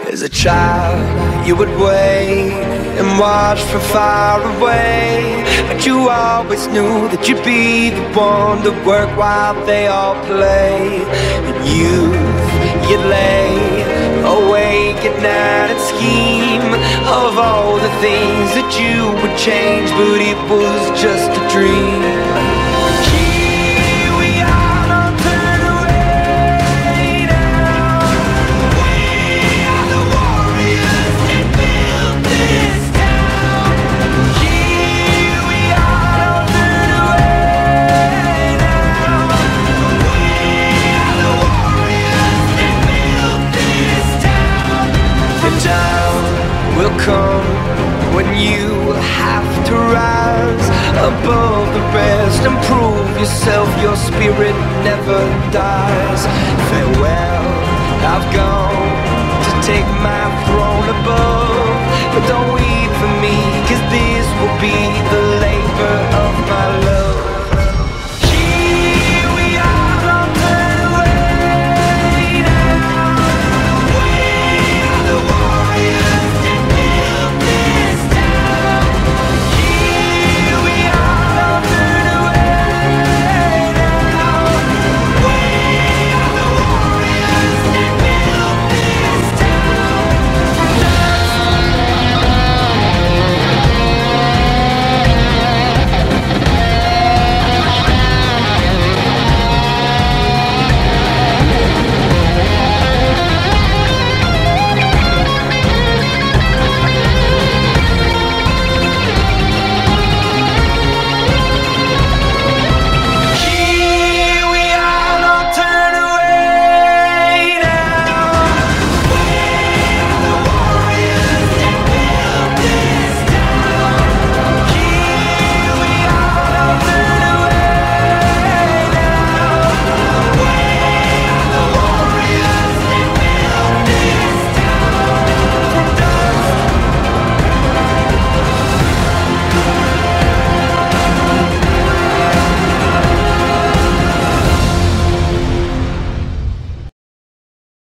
As a child, you would wait and watch from far away, but you always knew that you'd be the one to work while they all play. In youth, you'd lay awake at night and scheme of all the things that you would change, but it was just a dream. Will come when you have to rise above the rest and prove yourself. Your spirit never dies. Farewell, I've gone to take my throne above, but don't weep for me, 'cause this will be the labor of my life.